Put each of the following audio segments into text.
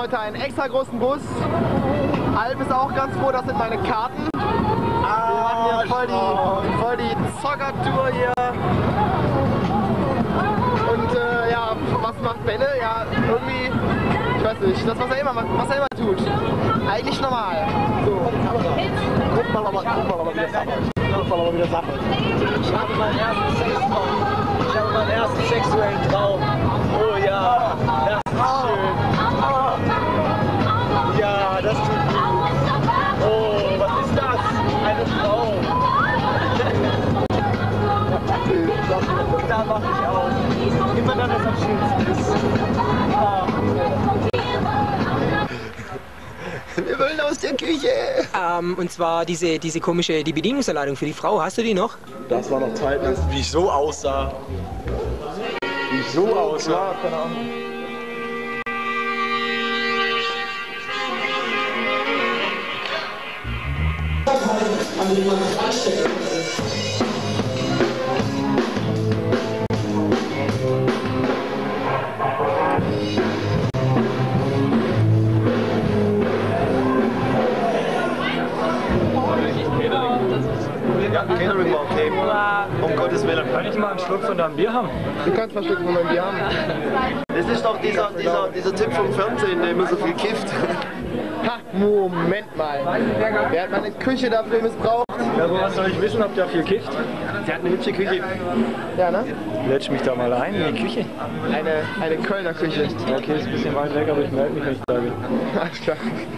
heute einen extra großen Bus. Alp ist auch ganz froh, das sind meine Karten. Wir machen hier voll die Zockertour hier. Und ja, was macht Benne? Ja, irgendwie, ich weiß nicht, das was er immer tut. Eigentlich normal. So. Guck mal, wie das sammelt. Ich habe meinen ersten Sextraum. Ich habe meinen ersten sexuellen Traum. Oh ja, das ist schön. Ja, das tut gut. Oh, was ist das? Eine Frau. Da mache ich aus. Immer dann, was am schönsten ist. Wir wollen aus der Küche. Und zwar die komische Bedienungsanleitung für die Frau. Hast du die noch? Das war noch Zeit, wie ich so aussah. Wie ich so aussah. Ja, keine Ahnung. Ja, Catering war okay. Um Gottes Willen. Kann ich mal einen Schluck von deinem Bier haben? Du kannst mal ein Stück von meinem Bier haben. Das ist doch dieser Typ vom Fernsehen, der immer so viel kifft. Ha, Moment mal. Wer hat meine Küche dafür missbraucht? Ja, woher soll ich wissen, ob der viel kifft? Der hat eine hübsche Küche. Ja, ne? Lätsch mich da mal ein in die Küche. Eine Kölner Küche. Okay, ist ein bisschen weit weg, aber ich melde mich, wenn ich da bin. Alles klar.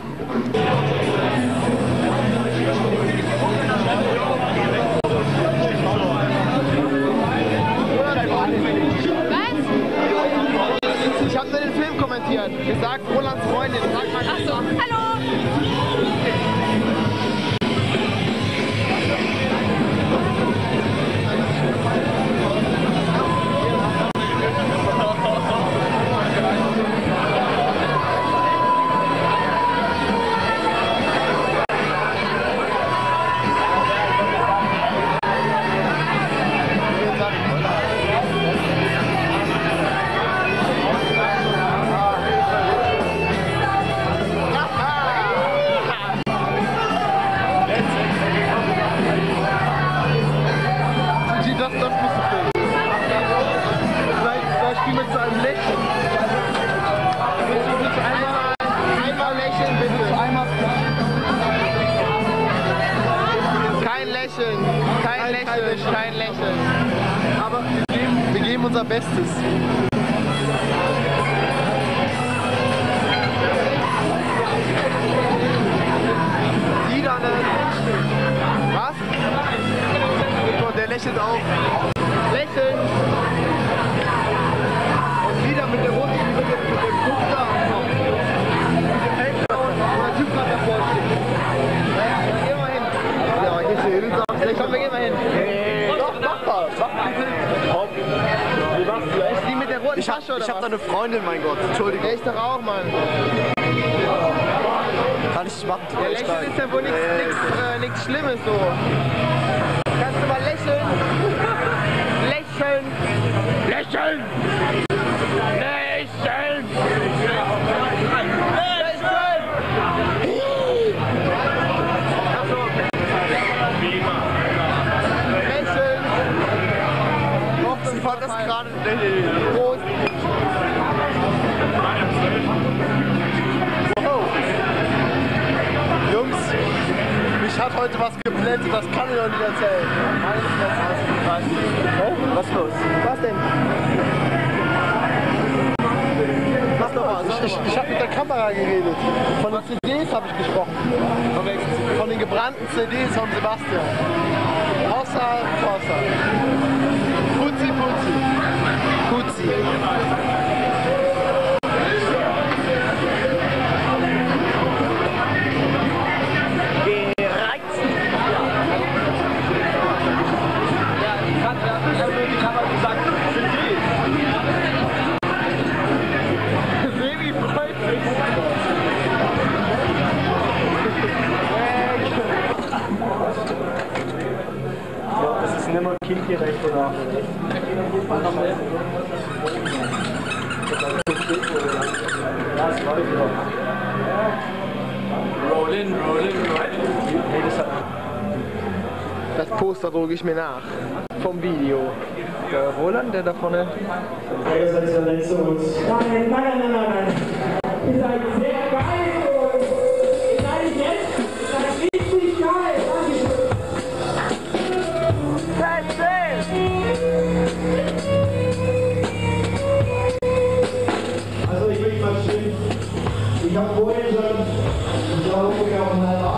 Ich habe nur den Film kommentiert. Gesagt, Rolands Freundin. Sag mal. Ach so, hallo! Kein Lächeln. Aber wir geben unser Bestes. Die da ne? Was? Und der lächelt auch. Lächeln. Und wieder mit der roten, mit dem Guck da. Der Typ gerade davor steht. Geh mal hin. Ja, gehst du hin? Komm, wir gehen mal hin. Ist die mit der roten Tasche oder Ich hab da eine Freundin, mein Gott. Entschuldigung. Der ist doch auch, Mann. Kann ich nicht machen. Ja, lächeln ist ja wohl nichts Schlimmes so. Kannst du mal lächeln? Lächeln! Lächeln! Lächeln! Ich fand das gerade... Prost! Wow. Jungs, mich hat heute was geblendet, das kann ich euch nicht erzählen. Was ist los? Was denn? Sag doch mal, Ich habe mit der Kamera geredet. Von den CDs habe ich gesprochen. Von den gebrannten CDs von Sebastian. Außer. Putzi. Das ist nicht mehr kindgerecht oder? Ja, Rolling, rolling, rolling. Das Poster drucke ich mir nach. Vom Video. Der Roland, der da vorne. Ihr seid der letzte uns. Nein. Ihr seid sehr geil. Ihr seid jetzt. Ihr seid richtig geil. Also ich will mal schön. Ich habe vorhin schon. Ich glaube ungefähr um 7:30.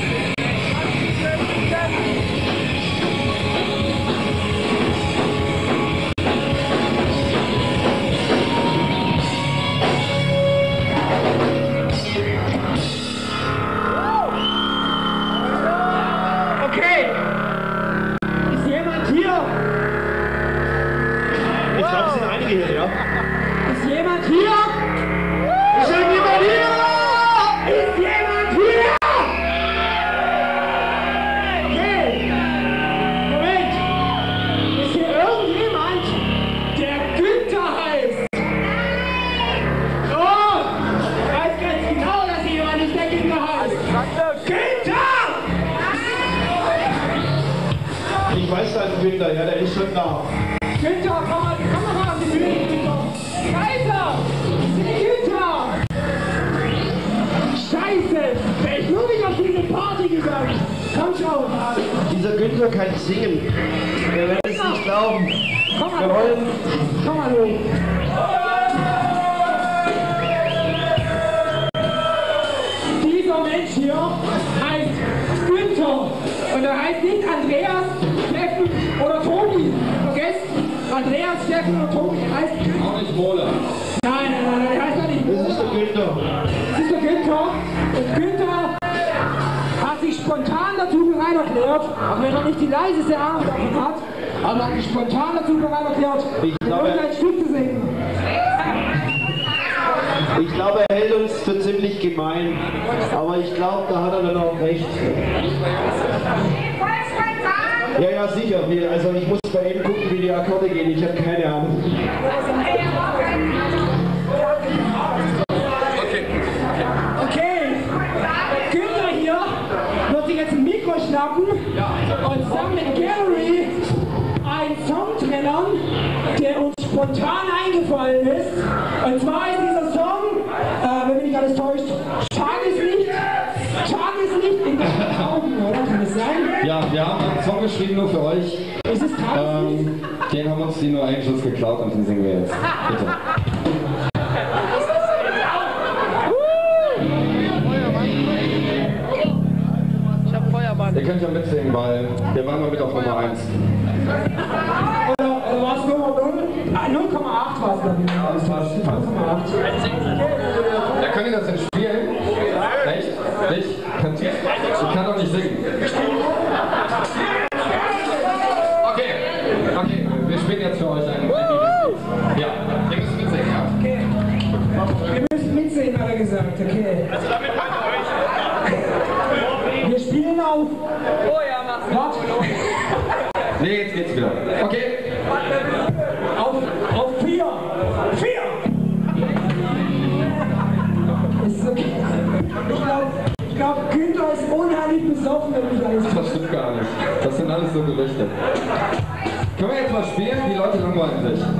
Ich weiß deinen Günther, ja, der ist schon da. Günther, komm mal auf die Bühne, Günther. Scheiße! Günther! Scheiße! Wäre ich nur nicht auf diese Party gegangen. Komm schon! Dieser Günther kann singen. Wir werden es nicht glauben. Komm mal, komm mal hoch. Dieser Mensch hier heißt Günther. Und er heißt nicht Andreas, Steffen oder Tobi. Vergesst, Andreas, Steffen oder Tobi. Er heißt Günther. Auch nicht Mola. Nein, der heißt doch nicht Mola. Das ist der Günther. Das ist der Günther. Und Günther hat sich spontan dazu bereit erklärt, auch wenn er nicht die leiseste Ahnung davon hat, aber hat sich spontan dazu bereit erklärt, ein Stück zu singen. Ich glaube, er hält uns für ziemlich gemein, aber ich glaube, da hat er dann auch recht. Ja, sicher. Also ich muss bei ihm gucken, wie die Akkorde gehen. Ich habe keine Ahnung. Okay. Günther hier wird sich jetzt ein Mikro schnappen und zusammen mit Gary einen Song trennen, der uns spontan eingefallen ist. Und zwar ist dieser Song, wenn mich nicht alles täuscht, Tageslicht in deinen Augen, oder? Kann das sein? Ja, wir haben einen Song geschrieben nur für euch. Ist es Tageslicht? Den haben uns die nur einen Schuss geklaut und den singen wir jetzt. Bitte. Ich hab Feuermann. Ihr könnt ja mitsingen, weil wir waren mal mit auf Nummer 1. Oder war es 0,8 war es dann? Das war 0,8. Ja, könnt ihr das denn spielen? Echt? Ich kann doch nicht singen. Okay, wir spielen jetzt für euch ein Lied. Ja, ihr müsst mitsingen, ja? Okay. Wir müssen mitsingen, hat er gesagt, okay. Also damit meint ihr euch? Wir spielen auf. Oh ja, mach's. Was? Nee, jetzt geht's wieder. Okay. Auf 4. 4! Ist okay. Ich glaube, Günther ist unheimlich besoffen, wenn ich alles Das stimmt gar nicht. Das sind alles so Gerüchte. Können wir jetzt mal spielen? Die Leute langweilen sich. Ja?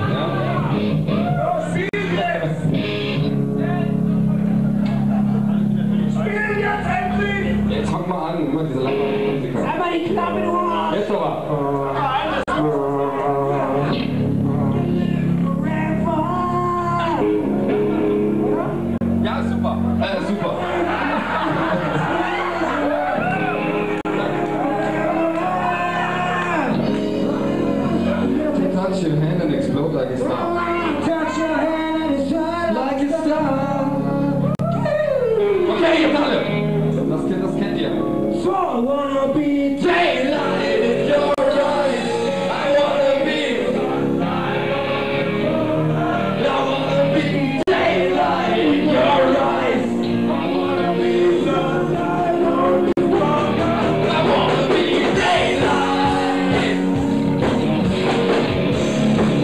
Jetzt fang mal an, immer diese langweiligen Musiker. einmal die Klappe nur. Jetzt aber. Ja, super. Super. Touch your hand and explode like a star. Touch your hand and shine like a star. Okay, jetzt alle. Das kennt ihr. So I wanna be daylight in your eyes. I wanna be daylight in your eyes. I wanna be sunlight on the wall. I wanna be daylight.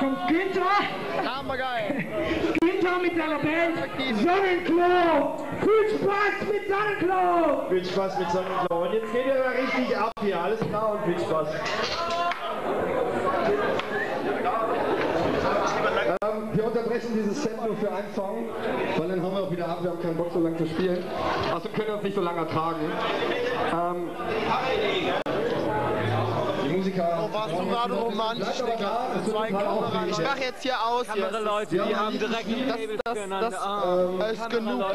kommt Günther. Hammergeil. Günther mit seiner Band Sonnenklo. Viel Spaß mit Sonnenklo. Viel Spaß mit Sonnenklo. Und jetzt geht ihr mal richtig ab hier. Alles klar und viel Spaß. Wir unterbrechen dieses Set nur für einen Song, weil dann hauen wir auch wieder ab, wir haben keinen Bock so lange zu spielen. Also können wir uns nicht so lange ertragen. Die Musiker... Oh, warst du gerade romantisch? Ich mache jetzt hier aus. Andere Leute, die haben direkt ein Table füreinander. Das ist genug.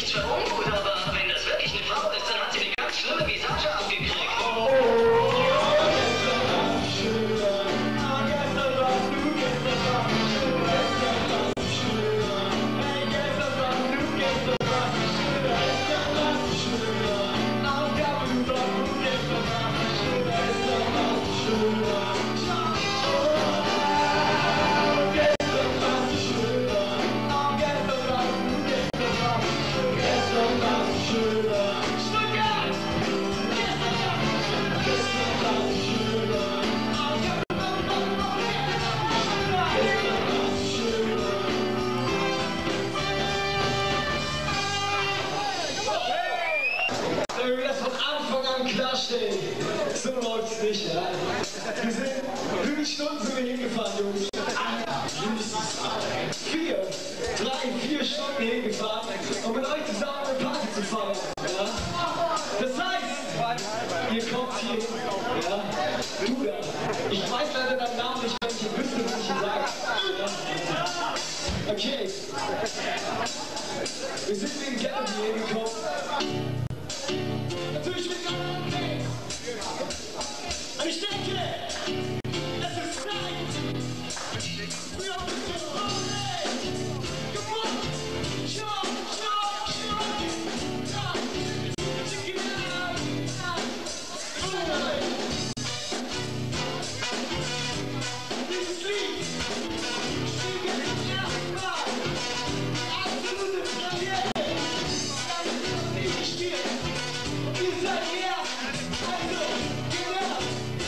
nichts für ungut, aber wenn das wirklich eine Frau ist, dann hat sie eine ganz schlimme Visage abgekriegt. So läuft's nicht, ja. Wir sind 5 Stunden sind wir hingefahren, Jungs. 4 Stunden hingefahren, um mit euch zusammen eine Party zu feiern. Ja? Das heißt, ihr kommt hier, ja, du da. Ich weiß leider deinen Namen nicht, wenn ich wüsste, was ich sage. Ja? Okay. Wir sind wegen Geld hier gekommen. Natürlich mit anderen Things. Und ich denke, es ist Zeit. Wir haben uns gefreut. Come on. Jump. Check it out. This sleep. Sleep is out. Absolute Premiere. Ich stehe. Ihr seid hier. Also, genau.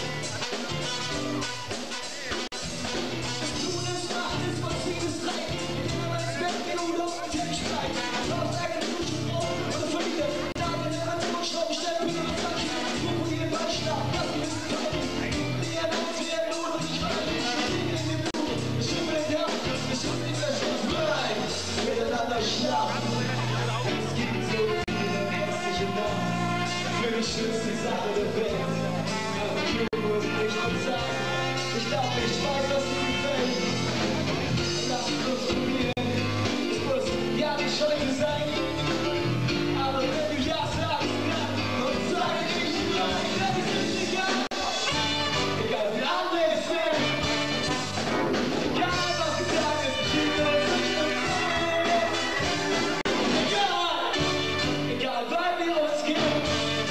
Die schönste Sache der Welt. Du musst nicht bezahlen. Ich glaube, ich weiß, was dir gefällt. Lass uns probieren. Es muss ja nicht heute sein. Aber wenn du ja sagst, dann sage ich nein. Das ist egal. Egal wie andere es sind. Egal was gesagt ist, ich will uns nicht bezahlen. Egal weil wir uns gehen.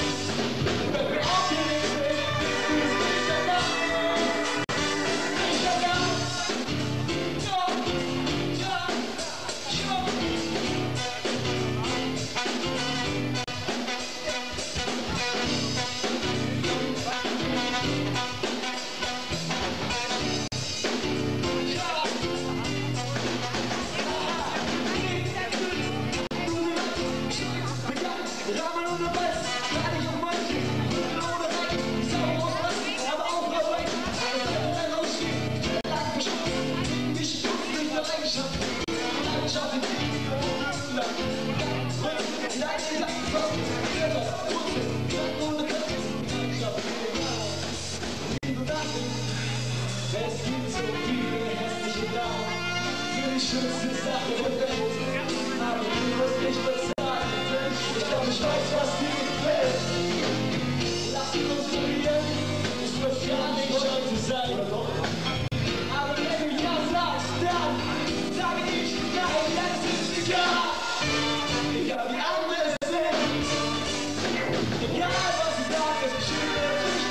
Es gibt so viele hässliche Damen für die schönste Sache der Welt. Aber du musst nicht bezahlen. Ich glaube, ich weiß, was dir gefällt. Lass uns probieren, es muss gar nicht heute sein. Aber wenn du ja sagst, dann sage ich nein, das ist egal. Egal wie andere es sind. Egal was ich sage, es ist schön, dass ich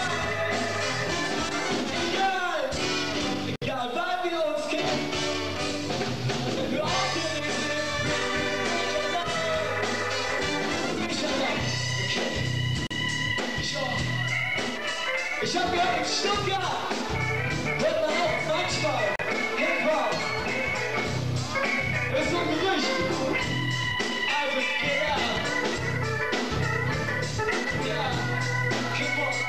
egal, weil wir uns kennen. Wenn wir auf den Weg sind, nicht allein. Okay. Ich hab gehört, in Stuttgart hört man auch manchmal Hip-Hop. Das ist so ein Gerücht. Also, geht ab. Ja, keep on.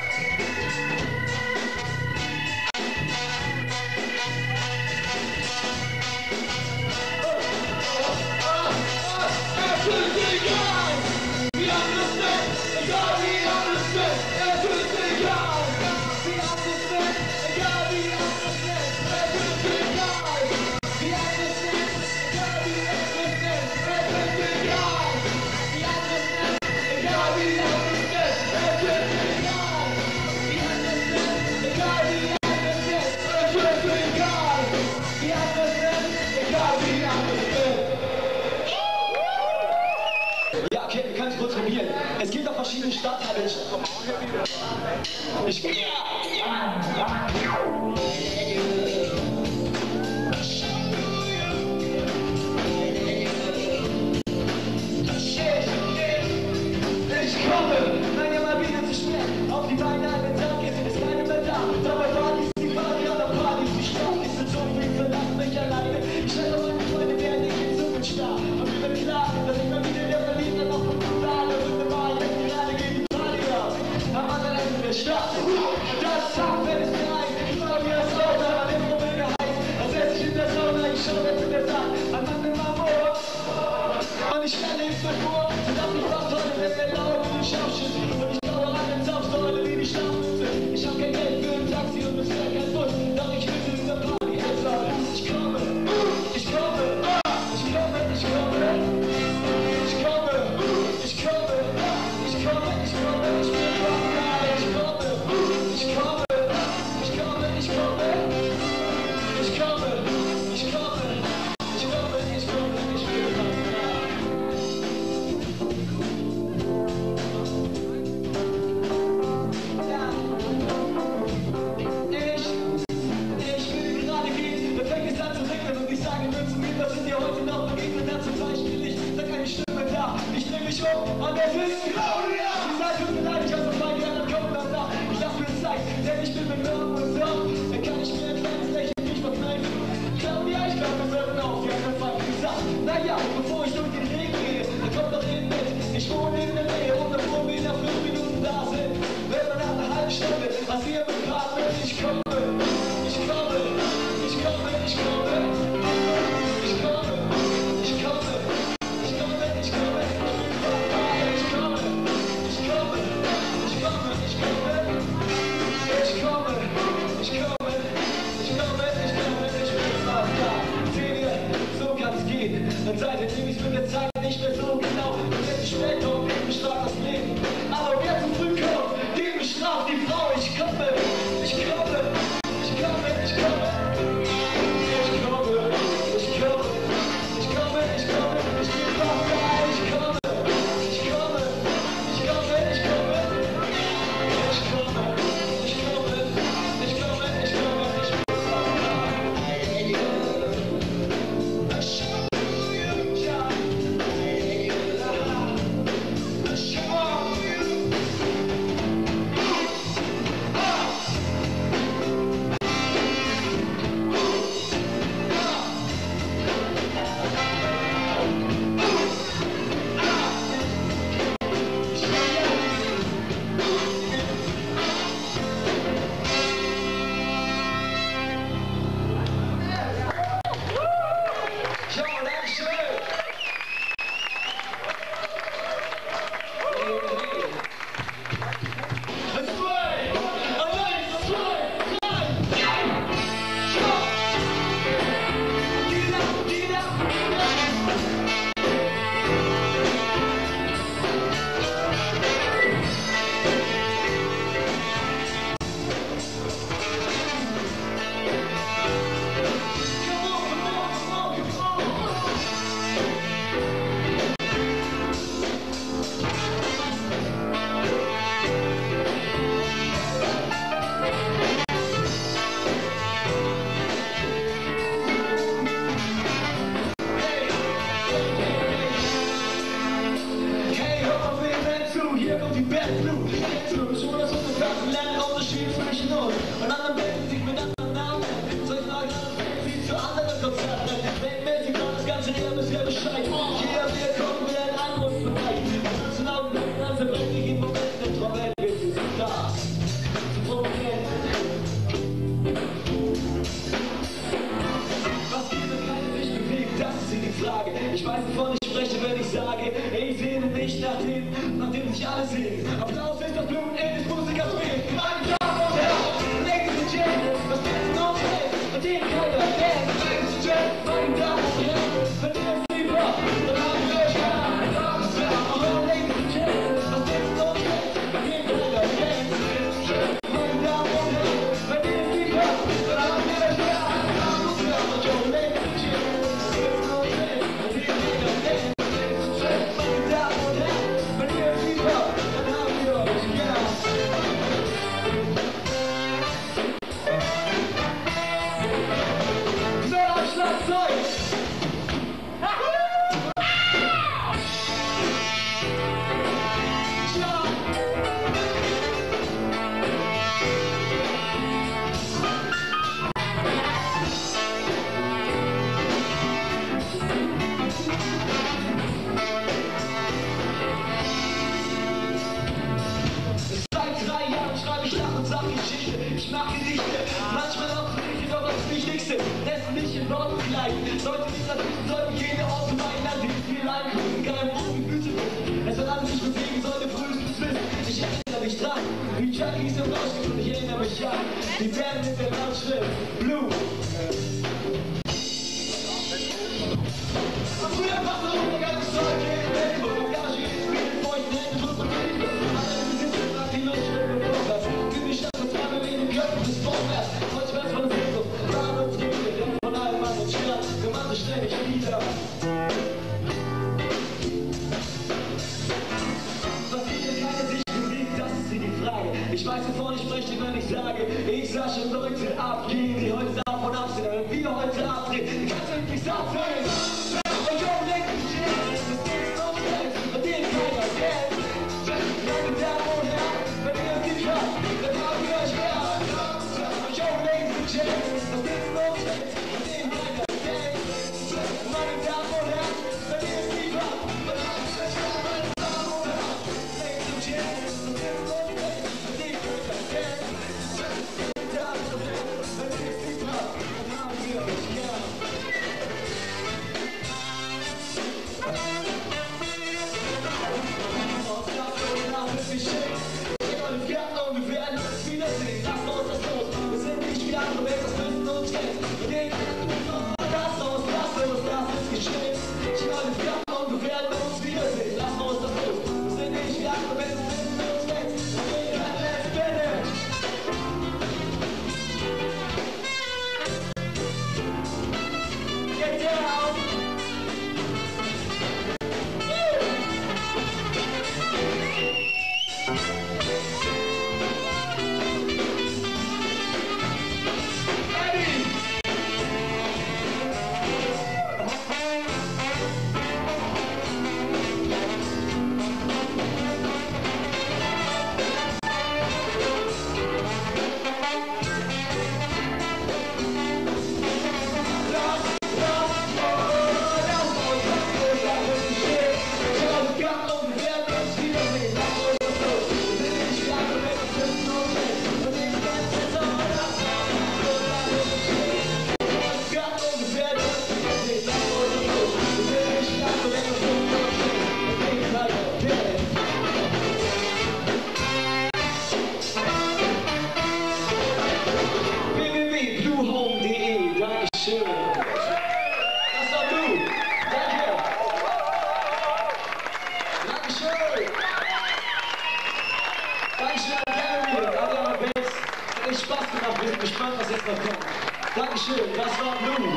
We understand. spielen. Es gibt auch verschiedene Stadtteile. Ich komme, nein, ja mal wieder zu spät. Auf die Beine an den Tag ist keine mehr da. Dabei war die Party an der Party. Die Stadt ist so dunkel, verlass mich alleine. Ich stelle meine Freunde werden nicht in Zukunft starr. Und mir wird klar, dass ich mal wieder der Verliebte noch von Sahne und mal jetzt gerade gegen die Party auf. Am anderen Ende der Stadt. Das Tagfeld ist rein. Ich war mir das Auto, aber den Moment heiß. Als hätte ich in der Sonne, ich schaue jetzt in der Tat. An meinem Amor. Und ich stelle es mir vor, dass ich was heute mit der Laune wie die Schauschüsse. Und ich glaube an den Zapfsäule wie die Schlafmütze. Ich hab kein Geld für ein Taxi und bisher kein Bus. Doch ich will zu dieser Party jetzt alle. Ich komme, ich komme, ich komme, ich komme. Ich komme, ich komme, ich komme, ich komme. Ich bin fast da, ich komme, ich komme, ich komme, ich komme. Ich komme, ich komme, ich komme, ich komme, ich bin fast da. Ich will gerade gehen, da fängt es an zu regnen und ich sage nur zu mir, was sind dir heute noch begegnet? Da zum Beispiel ich, da keine Stimme da. Ich dreh mich um und es ist Claudia! Die sagt, tut mir leid, ich hab so fein, die anderen kommen dann da. Ich lass mir Zeit, denn ich bin mit Mörben und so. Dann kann ich mir ein kleines Lächeln nicht verkneifen. Claudia, ich glaub, wir sollten auf die anderen Fall gesagt. Naja, bevor ich durch den Regen gehe, dann kommt doch hin mit. Ich wohne in der Nähe und bevor wir nach 5 Minuten da sind, wenn man nach einer halben Stunde, als wir mit Partner, ich komme, ich komme, ich komme, ich komme, ich komme, ich komme, ich komme, ich komme, ich komme, ich komme, ich komme, ich komme, ich komme, ich komme, ich komme, ich bin fast da. Seht ihr, so kann's gehen. Dann seid ihr nämlich mit der Zeit nicht mehr so genau. Und wenn ich spät komme, dem bestraft das Leben. Aber wer zu früh kommt, dem bestraft die Frau. Ich komme, ich komme, ich komme, ich komme. Ich komme, ich komme, ich komme, ich komme. Ich bin fast da, ich komme, ich komme, ich komme, ich komme. Ich komme, ich komme, ich komme, ich komme, ich bin fast da. Ich weiß, wovon ich spreche, wenn ich sage, ich sehne mich nach dem sich alle sehen. Applaus ist das Blut des Musikers fehlt. Meine Damen und Herren, Ladies and Gentlemen, was jetzt noch fällt, und den keiner kennt. Ladies and Gentlemen, meine Damen und Herren, wenn ihr es lieber, dann haben wir euch an. Ladies and Gentlemen, was jetzt noch fällt, und den keiner kennt. Meine Damen und Herren, wenn ihr es lieber, dann haben wir euch an. Ladies and Gentlemen, was jetzt noch fällt, und den keiner kennt. Meine Damen und Herren, wenn ihr es lieber, hieß im Rausch, und ich erinnere mich an die Band mit der Lautschrift Blue. Früher war es auch ganz toll, Geld, und Engage, mit Freunden, Händen, Druck und Liebe. Alle sitzen nach die Lust, wenn wir vorwärts. Für mich statt mit Träumen in den Köpfen des Vorwärts. Heute weiß man es so, Bahn und Trinke, denn von allem Mann und Stadt, wir machen es ständig wieder. Was gibt denn keine Sicht bewegt, das ist die Frage. Ich weiß, wovon ich spreche, wenn ich sage, ich sah schon Leute abgehen, die heute auf und ab sind, wenn wir heute abdrehen, kannst du nicht abdrehen. Dankeschön, das war Blue.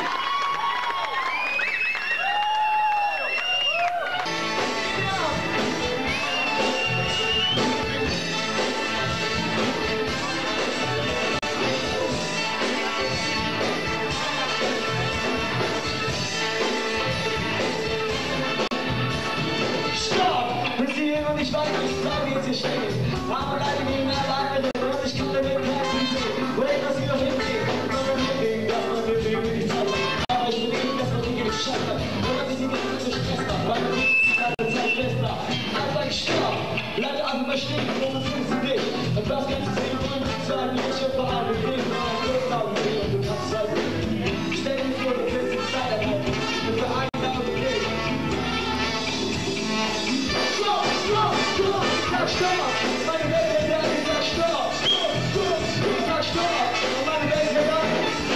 Stopp! Bis hierhin und ich weiß nicht, wie es hier steht. Aber leider gegen alle anderen und ich kann damit keinen sehen. Wo etwas wieder hingeht, dass man mit dem nicht zaubert. Aber ich will eben, dass man die geschafft hat. Und dass ich die ganze Zeit Stress habe, weil man die ganze Zeit fester. Aber ich stopp! Bleib einfach mal stehen, und das findest du nicht. Und was kannst du sehen, und du sagst, ich hab vor allem mit dem, und du kannst es halt nicht. Stell dir vor, du willst die Zeit erhalten. Und für einen Tag und nicht. Sag stopp! Meine Welt wird da, ich sag stopp! Ich sag stopp! Und meine Welt wird da!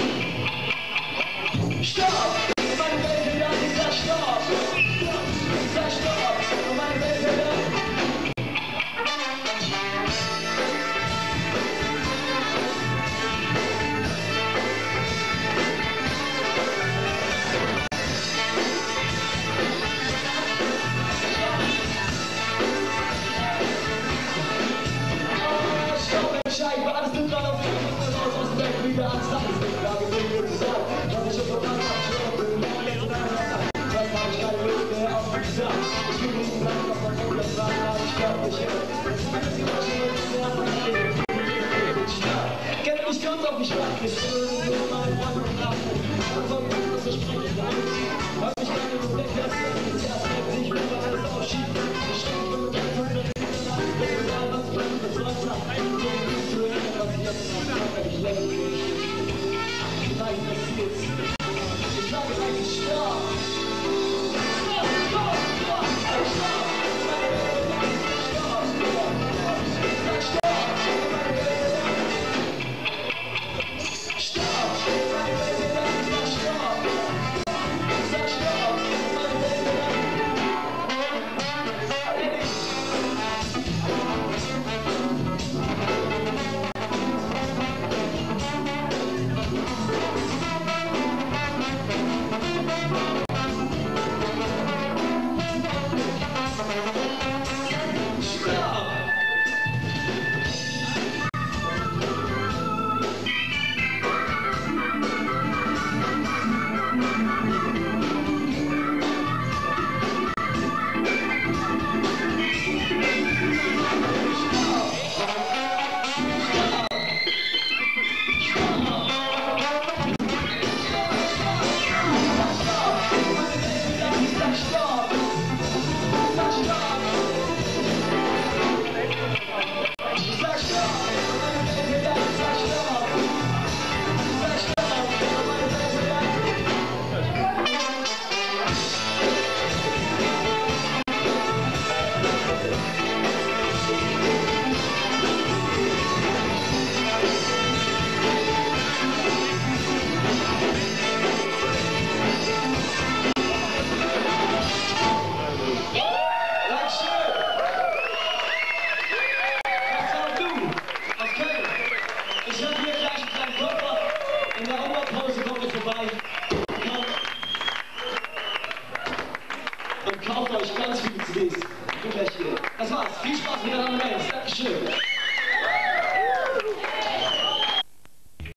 Stopp! Meine Welt wird da, ich sag stopp! Ich sag stopp! Und meine Welt wird da! Hause, kommt mit vorbei. Und kauft euch ganz viele CDs. Ich bin gleich hier. Das war's. Viel Spaß mit der anderen Bands. Dankeschön.